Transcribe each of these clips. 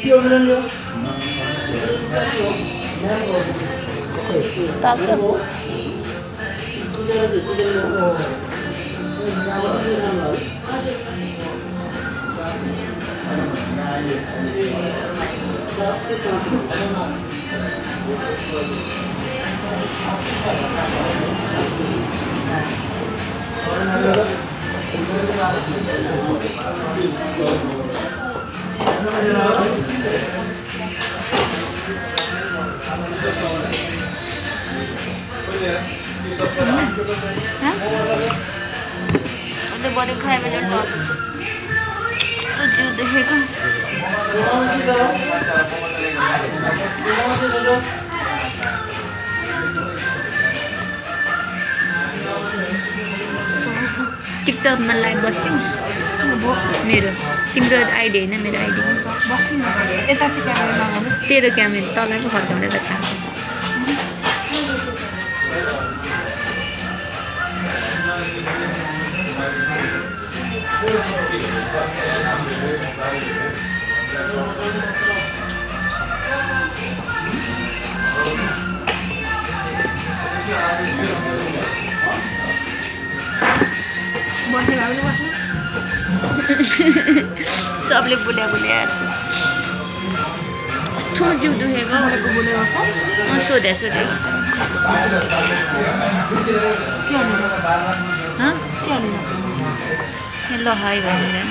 अन्त बडे खाए भने टर्च तो जिउ देखेको टिकटक में लाइभ बस्दियौ मेरो तिम्रो आइडी हैन मेरो आइडी बस्नु यता चाहिँ क्यामेरा नगर्नु तेरो क्यामेरा तलै पो फर्काउँदै त खान्छ सबले बुल्या बुल्या ठो जिउ दुखेको सोधे सोधे ल हाई भनेर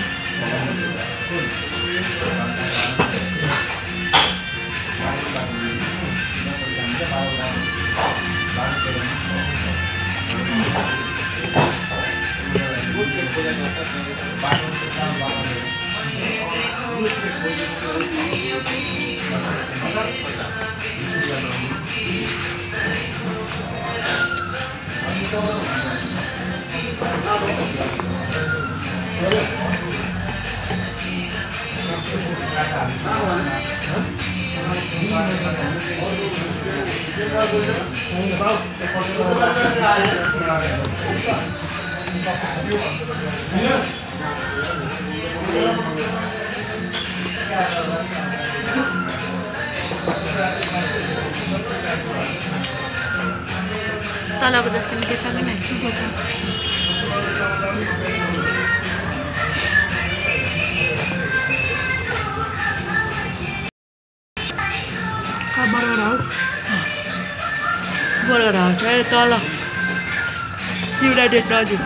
तलको जस्तो मिठो छ कि बर्गर हाउस है तल युनाइटेड नजिक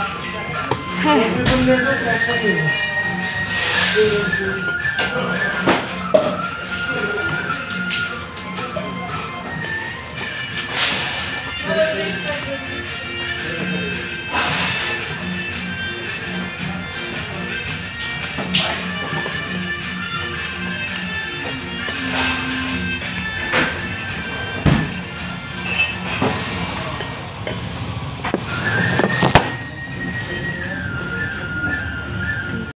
Hey.